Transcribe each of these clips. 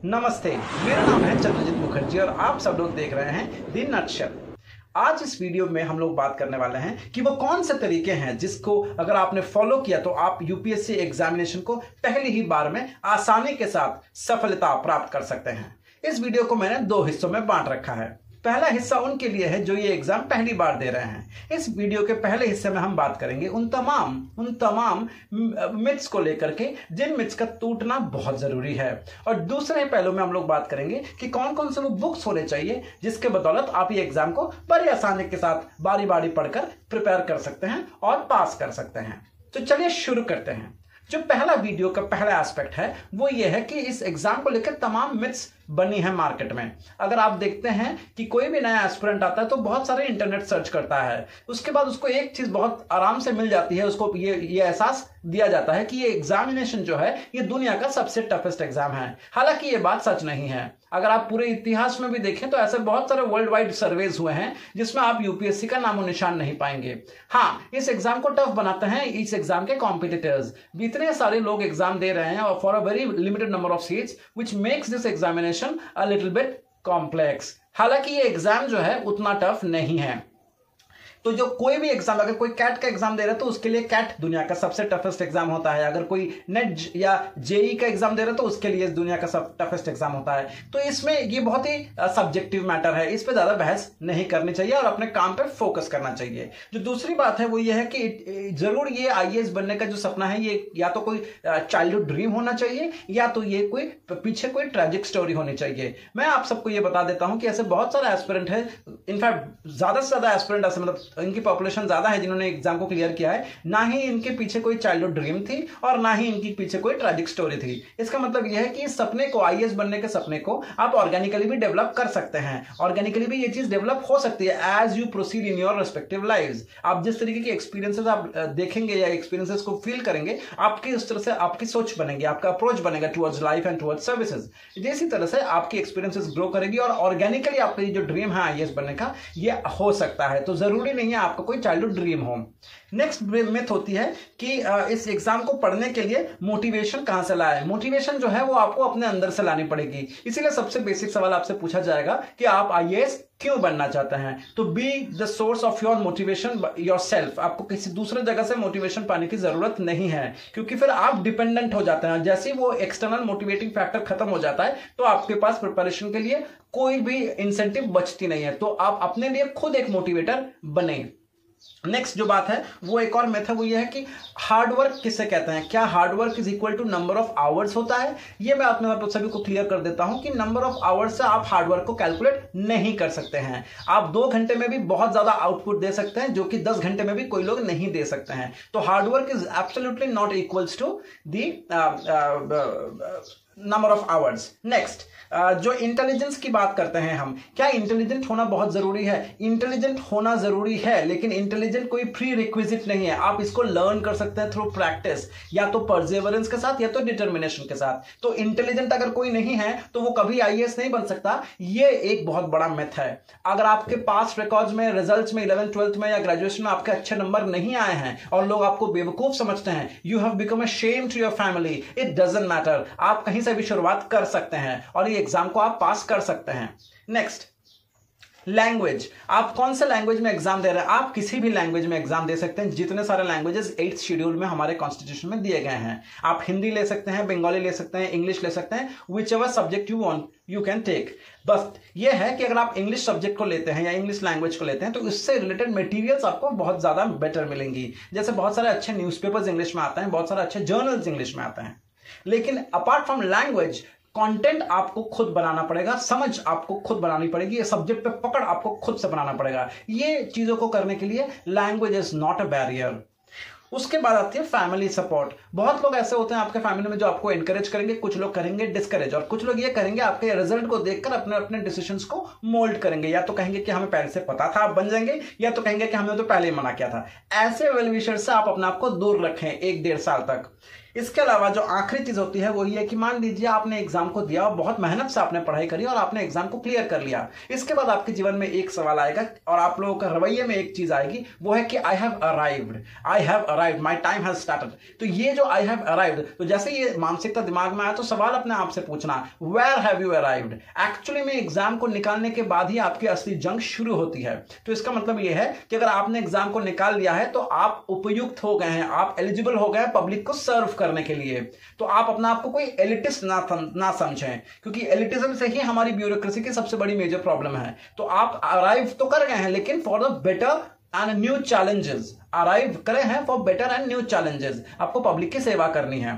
नमस्ते, मेरा नाम है चंद्रजीत मुखर्जी और आप सब लोग देख रहे हैं द नटशेल। आज इस वीडियो में हम लोग बात करने वाले हैं कि वो कौन से तरीके हैं जिसको अगर आपने फॉलो किया तो आप यूपीएससी एग्जामिनेशन को पहली ही बार में आसानी के साथ सफलता प्राप्त कर सकते हैं। इस वीडियो को मैंने दो हिस्सों में बांट रखा है। पहला हिस्सा उनके लिए है जो ये एग्जाम पहली बार दे रहे हैं। इस वीडियो के पहले हिस्से में हम बात करेंगे उन तमाम मिथ्स को लेकर के जिन मिथ्स का टूटना बहुत जरूरी है, और दूसरे पहलू में हम लोग बात करेंगे कि कौन कौन से वो बुक्स होने चाहिए जिसके बदौलत आप ये एग्जाम को बड़ी आसानी के साथ बारी बारी पढ़कर प्रिपेयर कर सकते हैं और पास कर सकते हैं। तो चलिए शुरू करते हैं। जो पहला वीडियो का पहला एस्पेक्ट है वो ये है कि इस एग्जाम को लेकर तमाम मिथ्स बनी है मार्केट में। अगर आप देखते हैं कि कोई भी नया एस्पिरेंट आता है तो बहुत सारे इंटरनेट सर्च करता है, उसके बाद उसको एक चीज बहुत आराम से मिल जाती है, उसको ये एहसास दिया जाता है कि ये एग्जामिनेशन जो है ये दुनिया का सबसे टफेस्ट एग्जाम है। हालांकि ये बात सच नहीं है। अगर आप पूरे इतिहास में भी देखें तो ऐसे बहुत सारे वर्ल्ड वाइड सर्वेज हुए हैं जिसमें आप यूपीएससी का नामो निशान नहीं पाएंगे। हाँ, इस एग्जाम को टफ बनाते हैं इस एग्जाम के कॉम्पिटिटर्स। इतने सारे लोग एग्जाम दे रहे हैं और for a very limited number of seats which makes this examination a little bit complex. हालांकि ये एग्जाम जो है उतना टफ नहीं है। तो जो कोई भी एग्जाम, अगर कोई कैट का एग्जाम दे रहा है तो उसके लिए कैट दुनिया का सबसे टफेस्ट एग्जाम होता है। अगर कोई नेट या जेई का एग्जाम दे रहा है तो उसके लिए दुनिया का सब टफेस्ट एग्जाम होता है। तो इसमें ये बहुत ही सब्जेक्टिव मैटर है, इस पे ज्यादा बहस नहीं करनी चाहिए और अपने काम पे फोकस करना चाहिए। जो दूसरी बात है वो ये है कि जरूर ये आईएएस बनने का जो सपना है ये या तो कोई चाइल्डहुड ड्रीम होना चाहिए या तो ये कोई पीछे कोई ट्रेजिक स्टोरी होनी चाहिए। मैं आप सबको ये बता देता हूं कि ऐसे बहुत सारे एस्पिरेंट है, इनफैक्ट ज्यादा से ज्यादा एस्पिरेंट ऐसे मतलब इनकी पॉपुलेशन ज्यादा है जिन्होंने एग्जाम को क्लियर किया है। ना ही इनके पीछे कोई चाइल्डहुड ड्रीम थी और ना ही इनके पीछे कोई ट्रेजिक स्टोरी थी। इसका मतलब यह है कि इस सपने को, आईएएस बनने के सपने को आप ऑर्गेनिकली भी डेवलप कर सकते हैं। ऑर्गेनिकली भी ये चीज डेवलप हो सकती है as you proceed in your respective lives. आप जिस तरीके के एक्सपीरियंसेस आप देखेंगे या एक्सपीरियंसेस को फील करेंगे, आपकी उस तरह से आपकी सोच बनेगी, आपका अप्रोच बनेगा towards life and towards services. इसी तरह से आपकी एक्सपीरियंसेस ग्रो करेगी और ऑर्गेनिकली आपका जो ड्रीम है आईएएस बनने का ये हो सकता है। तो जरूरी नहीं है आपको कोई चाइल्डहुड ड्रीम हो। नेक्स्ट मिथ होती है कि इस एग्जाम को पढ़ने के लिए मोटिवेशन कहां से लाए। मोटिवेशन जो है वो आपको अपने अंदर से लानी पड़ेगी। इसीलिए सबसे बेसिक सवाल आपसे पूछा जाएगा कि आप आईएएस क्यों बनना चाहते हैं। तो be the source of your motivation yourself. आपको किसी दूसरे जगह से मोटिवेशन पाने की जरूरत नहीं है, क्योंकि फिर आप डिपेंडेंट हो जाते हैं। जैसे ही वो एक्सटर्नल मोटिवेटिंग फैक्टर खत्म हो जाता है तो आपके पास प्रिपरेशन के लिए कोई भी इंसेंटिव बचती नहीं है। तो आप अपने लिए खुद एक मोटिवेटर बने। नेक्स्ट जो बात है वो एक और मेथड वो ये है कि हार्डवर्क किसे कहते हैं। क्या hard work is equal to number of hours होता है? ये मैं अपने सभी को क्लियर कर देता हूं कि नंबर ऑफ आवर्स से आप हार्डवर्क को कैलकुलेट नहीं कर सकते हैं। आप 2 घंटे में भी बहुत ज्यादा आउटपुट दे सकते हैं जो कि 10 घंटे में भी कोई लोग नहीं दे सकते हैं। तो hard work is absolutely not equals to the number of hours. Next जो इंटेलिजेंस की बात करते हैं हम, क्या इंटेलिजेंट होना बहुत जरूरी है? इंटेलिजेंट होना जरूरी है, लेकिन इंटेलिजेंट कोई प्री रिक्विजिट नहीं है। आप इसको लर्न कर सकते हैं थ्रू प्रैक्टिस, या तो परसेवरेंस के साथ या तो डिटर्मिनेशन के साथ। तो इंटेलिजेंट अगर कोई नहीं है तो वो कभी आईएएस नहीं बन सकता। ये एक बहुत बड़ा मिथ है। अगर आपके पास रिकॉर्ड्स में, रिजल्ट्स में 11th 12th में या ग्रेजुएशन में आपके अच्छे नंबर नहीं आए हैं और लोग आपको बेवकूफ समझते हैं, you have become a shame to your family, it doesn't matter. आप कहीं से भी शुरुआत कर सकते हैं और ये एग्जाम को आप पास कर सकते हैं। Next, language. आप कौन से लैंग्वेज में एग्जाम दे रहे हैं? आप किसी भी लैंग्वेज में एग्जाम दे सकते हैं। जितने सारे लैंग्वेजेस 8th शेड्यूल में हमारे कॉन्स्टिट्यूशन में दिए गए हैं। आप हिंदी ले सकते हैं, बंगाली ले सकते हैं, इंग्लिश ले सकते हैं, whichever subject you want you can take. बस ये है कि अगर आप इंग्लिश सब्जेक्ट को लेते हैं या इंग्लिश लैंग्वेज को लेते हैं तो इससे रिलेटेड मटेरियल्स आपको बहुत ज्यादा बेटर मिलेंगी। जैसे बहुत सारे अच्छे न्यूज़पेपर्स इंग्लिश में आते हैं, बहुत सारे अच्छे जर्नल्स इंग्लिश में आते हैं। लेकिन अपार्ट फ्रॉम लैंग्वेज, कंटेंट आपको खुद बनाना पड़ेगा, समझ आपको खुद बनानी पड़ेगी, ये सब्जेक्ट पे पकड़ आपको खुद से बनाना पड़ेगा। ये चीजों को करने के लिए language is not a barrier. उसके बाद आती है फैमिली सपोर्ट। बहुत लोग ऐसे होते हैं आपके फैमिली में जो आपको एनकरेज करेंगे, कुछ लोग करेंगे डिस्करेज, और कुछ लोग ये करेंगे आपके रिजल्ट को देखकर अपने अपने डिसीजंस को मोल्ड करेंगे। या तो कहेंगे कि हमें पहले से पता था आप बन जाएंगे, या तो कहेंगे कि हमने तो पहले ही मना किया था। ऐसे वेल विशर से आप अपने आप को दूर रखें 1-1.5 साल तक। इसके अलावा जो आखिरी चीज होती है वो ये है कि मान लीजिए आपने एग्जाम को दिया और बहुत मेहनत से आपने पढ़ाई करी और आपने एग्जाम को क्लियर कर लिया। इसके बाद आपके जीवन में एक सवाल आएगा और आप लोगों का रवैये में एक चीज आएगी, वो है कि I have arrived, my time has started. तो ये जो आई हैव अराइव्ड, तो जैसे ये मानसिकता दिमाग में आया तो सवाल अपने आप से पूछना, where have you arrived. Actually में एग्जाम को निकालने के बाद ही आपकी असली जंग शुरू होती है। तो इसका मतलब ये है कि अगर आपने एग्जाम को निकाल लिया है तो आप उपयुक्त हो गए हैं, आप एलिजिबल हो गए पब्लिक को सर्व करने के लिए। तो आप अपना आपको कोई एलिटिस्ट ना समझें, क्योंकि एलिटिज्म से ही हमारी ब्यूरोक्रेसी की सबसे बड़ी मेजर प्रॉब्लम है। तो आप अराइव तो कर गए हैं, लेकिन for the better and new challenges, arrive करे हैं for better and new challenges. आपको पब्लिक की सेवा करनी है।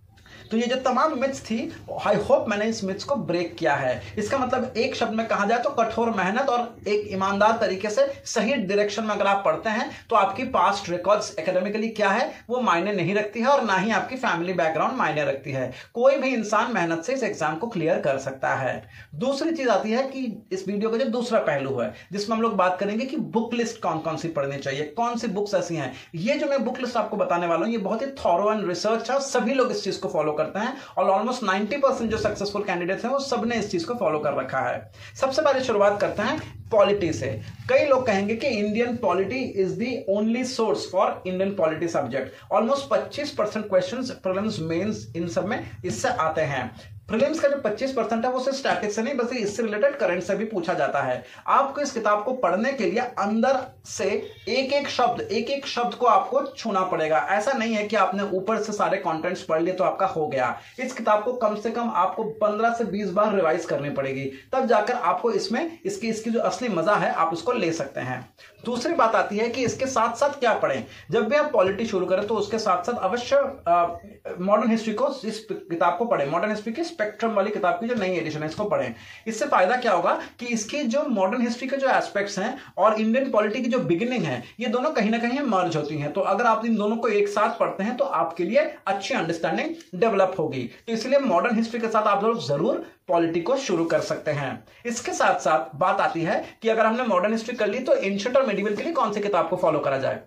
तो ये जो तमाम मिथ्स थी, आई होप मैंने इस मिथ्स को ब्रेक किया है। इसका मतलब एक शब्द में कहा जाए तो कठोर मेहनत और एक ईमानदार तरीके से सही डायरेक्शन में अगर आप पढ़ते हैं तो आपकी पास्ट रिकॉर्ड्स एकेडमिकली क्या है वो मायने नहीं रखती है, और ना ही आपकी फैमिली बैकग्राउंड मायने रखती है। कोई भी इंसान मेहनत से इस एग्जाम को क्लियर कर सकता है। दूसरी चीज आती है कि इस वीडियो का जो दूसरा पहलू है जिसमें हम लोग बात करेंगे कि बुक लिस्ट कौन कौन सी पढ़नी चाहिए, कौन सी बुक्स ऐसी हैं। ये जो मैं बुक लिस्ट आपको बताने वाला हूं ये बहुत ही थॉरो एंड रिसर्च है, सभी लोग इस चीज को फॉलो करते हैं और ऑलमोस्ट 90% जो सक्सेसफुल कैंडिडेट्स हैं वो सबने इस चीज को फॉलो कर रखा है। सबसे पहले शुरुआत करते हैं पॉलिटी से। कई लोग कहेंगे कि Indian polity is the only source for Indian polity subject. Almost 25% questions prelims mains इन सब में इससे आते हैं। प्रीलिम्स का जो 25% है वो सिर्फ स्टैटिक्स से नहीं बल्कि इससे रिलेटेड करंट से भी पूछा जाता है। आपको इस किताब को पढ़ने के लिए अंदर से एक एक शब्द को आपको छूना पड़ेगा। ऐसा नहीं है कि आपने ऊपर से सारे कंटेंट्स पढ़ लिए तो आपका हो गया। इस किताब को कम से कम आपको 15 से 20 बार रिवाइज करनी पड़ेगी, तब जाकर आपको इसमें इसकी जो असली मजा है आप उसको ले सकते हैं। दूसरी बात आती है कि इसके साथ साथ क्या पढ़ें। जब भी आप पॉलिटी शुरू करें तो उसके साथ साथ अवश्य मॉडर्न हिस्ट्री को, इस किताब को पढ़ें। मॉडर्न हिस्ट्री की स्पेक्ट्रम वाली किताब की जो नई एडिशन है इसको पढ़ें। इससे फायदा क्या होगा कि इसकी जो मॉडर्न हिस्ट्री के जो एस्पेक्ट्स हैं और इंडियन पॉलिटी की जो बिगिनिंग है ये दोनों कहीं ना कहीं मर्ज होती हैं। तो अगर आप इन दोनों को एक साथ पढ़ते हैं तो आपके लिए अच्छी अंडरस्टैंडिंग डेवलप होगी। तो इसलिए मॉडर्न हिस्ट्री के साथ आप लोग जरूर पॉलिटी को शुरू कर सकते हैं। इसके साथ साथ बात आती है कि अगर हमने मॉडर्न हिस्ट्री कर ली तो एंशिएंट और मेडिवल के लिए कौन सी किताब को फॉलो करा जाए।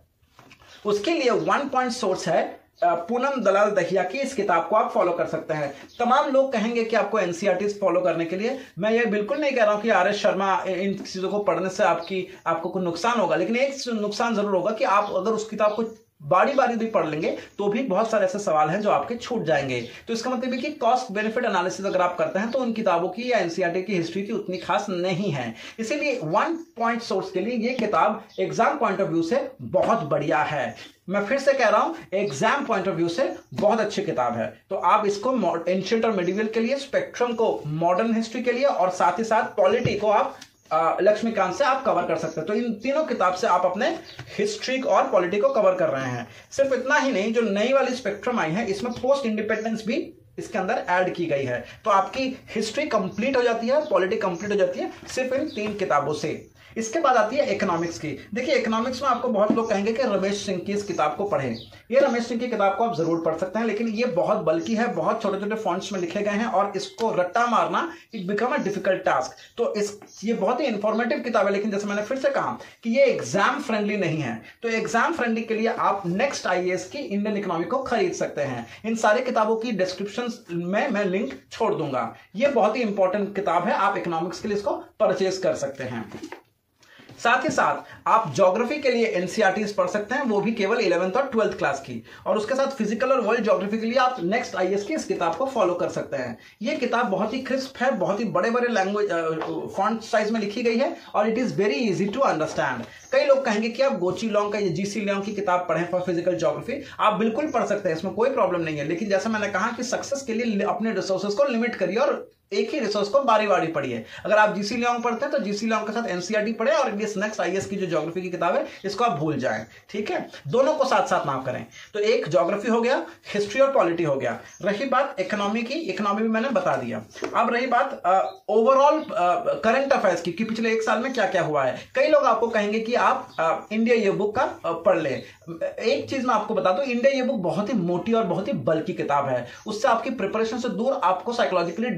उसके लिए 1 पॉइंट सोर्स है पूनम दलाल दहिया की। इस किताब को आप फॉलो कर सकते हैं। तमाम लोग कहेंगे कि आपको एनसीईआरटी फॉलो करने के लिए, मैं ये बिल्कुल नहीं कह रहा हूं कि आर एस शर्मा इन चीजों को पढ़ने से आपको कोई नुकसान होगा, लेकिन एक नुकसान जरूर होगा कि आप अगर उस किताब को बारी बारी भी पढ़ लेंगे तो भी बहुत सारे ऐसे सवाल हैं जो आपके छूट जाएंगे। तो इसका मतलब है कि कॉस्ट बेनिफिट एनालिसिस अगर आप करते हैं तो उन किताबों की या एनसीईआरटी की हिस्ट्री की उतनी खास नहीं है। इसीलिए 1 पॉइंट सोर्स के लिए ये किताब एग्जाम पॉइंट ऑफ व्यू से बहुत बढ़िया है। मैं फिर से कह रहा हूं, एग्जाम पॉइंट ऑफ व्यू से बहुत अच्छी किताब है। तो आप इसको एंशिएंट और मेडिवल के लिए, स्पेक्ट्रम को मॉडर्न हिस्ट्री के लिए और साथ ही साथ पॉलिटी को आप लक्ष्मीकांत से आप कवर कर सकते हैं। तो इन तीनों किताब से आप अपने हिस्ट्री और पॉलिटी को कवर कर रहे हैं। सिर्फ इतना ही नहीं, जो नई वाली स्पेक्ट्रम आई है इसमें पोस्ट इंडिपेंडेंस भी इसके अंदर ऐड की गई है। तो आपकी हिस्ट्री कंप्लीट हो जाती है, पॉलिटी कंप्लीट हो जाती है सिर्फ इन 3 किताबों से। इसके बाद आती है इकोनॉमिक्स की। देखिए इकोनॉमिक्स में आपको बहुत लोग कहेंगे कि रमेश सिंह की इस किताब को पढ़ें। ये रमेश सिंह की किताब को आप जरूर पढ़ सकते हैं, लेकिन ये बहुत बल्कि है, बहुत छोटे छोटे फॉन्ट्स में लिखे गए हैं और इसको रट्टा मारना it become a difficult task. तो ये बहुत ही इंफॉर्मेटिव किताब है, लेकिन जैसे मैंने फिर से कहा कि ये एग्जाम फ्रेंडली नहीं है। तो एग्जाम फ्रेंडली के लिए आप नेक्स्ट आईएएस की इंडियन इकोनॉमी को खरीद सकते हैं। इन सारे किताबों की डिस्क्रिप्शन में मैं लिंक छोड़ दूंगा। ये बहुत ही इंपॉर्टेंट किताब है, आप इकोनॉमिक्स के लिए इसको परचेज कर सकते हैं। साथ ही साथ आप ज्योग्राफी के लिए एनसीईआरटी पढ़ सकते हैं, वो भी केवल 11th और 12th क्लास की। और उसके साथ फिजिकल और वर्ल्ड ज्योग्राफी के लिए आप नेक्स्ट आईएएस की इस किताब को फॉलो कर सकते हैं। ये किताब बहुत ही क्रिस्प है, बहुत ही बड़े बड़े लैंग्वेज फॉन्ट साइज में लिखी गई है और it is very easy to understand. कई लोग कहेंगे कि आप गोची लॉन्ग का या जीसी लॉन्ग की किताब पढ़ें फॉर फिजिकल ज्योग्राफी। आप बिल्कुल पढ़ सकते हैं, इसमें कोई प्रॉब्लम नहीं है, लेकिन जैसा मैंने कहा कि सक्सेस के लिए अपने रिसोर्सेज को लिमिट करिए और एक ही रिसोर्स को बारी बारी पढ़िए। अगर आप जीसी लॉन्ग पढ़ते हैं तो जीसी लॉन्ग के साथ एनसीईआरटी पढ़े और इस नेक्स्ट आईएएस की जो ज्योग्राफी की किताब है इसको आप भूल जाएं। ठीक है, दोनों को साथ साथ ना करें। तो एक ज्योग्राफी हो गया, हिस्ट्री और पॉलिटी हो गया। रही बात इकोनॉमी की, इकोनॉमी भी मैंने बता दिया। अब रही बात ओवरऑल करंट अफेयर्स की कि पिछले 1 साल में क्या क्या हुआ है। कई लोग आपको कहेंगे कि आप इंडिया ये बुक का पढ़ लें। एक चीज मैं आपको बता दूं, इंडिया ये बुक बहुत ही मोटी और बहुत ही बल्कि किताब है। उससे आपकी प्रिपरेशन से दूर आपको साइकोलॉजिकली डरा देती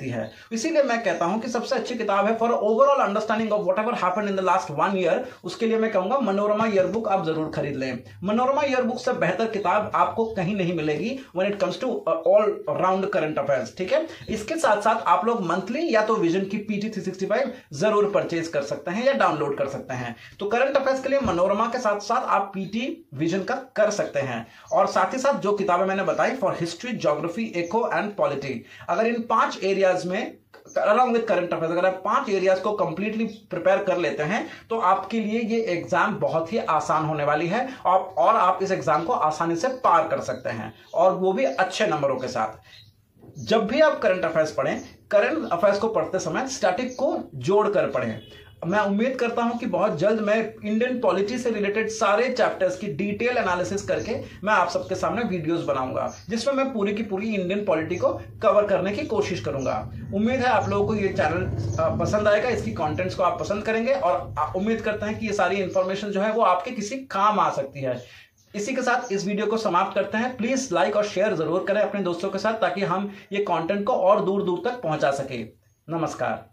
देती है। इसीलिए मैं कहता हूं कि सबसे अच्छी किताब है for overall understanding of whatever happened in the last 1 year. उसके लिए मैं कहूंगा मनोरमा ईयर बुक आप जरूर खरीद लें। मनोरमा ईयर बुक से बेहतर किताब आपको कहीं नहीं मिलेगी when it comes to all round current affairs, ठीक है। इसके साथ साथ आप लोग मंथली या तो विजन की पीटी 365 जरूर परचेज कर सकते हैं या डाउनलोड कर सकते हैं। तो करंट अफेयर्स के लिए मनोरमा के साथ साथ आप पीटी विजन का कर सकते हैं। और साथ ही साथ जो किताबें मैंने बताई for history, geography, eco and polity, अगर इन 5 एरियाज में अलॉन्ग विद करंट अफेयर्स अगर आप 5 एरियाज को कंप्लीटली प्रिपेयर कर लेते हैं तो आपके लिए ये एग्जाम बहुत ही आसान होने वाली है और आप इस एग्जाम को आसानी से पार कर सकते हैं, और वो भी अच्छे नंबरों के साथ। जब भी आप करंट अफेयर्स पढ़ें, करंट अफेयर्स को पढ़ते समय स्टैटिक को जोड़कर पढ़ें। मैं उम्मीद करता हूं कि बहुत जल्द मैं इंडियन पॉलिटी से रिलेटेड सारे चैप्टर्स की डिटेल एनालिसिस करके मैं आप सबके सामने वीडियोस बनाऊंगा, जिसमें मैं पूरी की पूरी इंडियन पॉलिटी को कवर करने की कोशिश करूंगा। उम्मीद है आप लोगों को ये चैनल पसंद आएगा, इसकी कंटेंट्स को आप पसंद करेंगे, और उम्मीद करते हैं कि ये सारी इंफॉर्मेशन जो है वो आपके किसी काम आ सकती है। इसी के साथ इस वीडियो को समाप्त करते हैं। प्लीज लाइक और शेयर जरूर करें अपने दोस्तों के साथ, ताकि हम ये कंटेंट को और दूर दूर तक पहुंचा सके। नमस्कार।